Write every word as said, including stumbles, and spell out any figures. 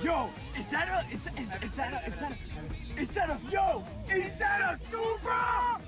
Yo, is that a, is, is, is that a, is that a, is that a, yo, is that a Supra?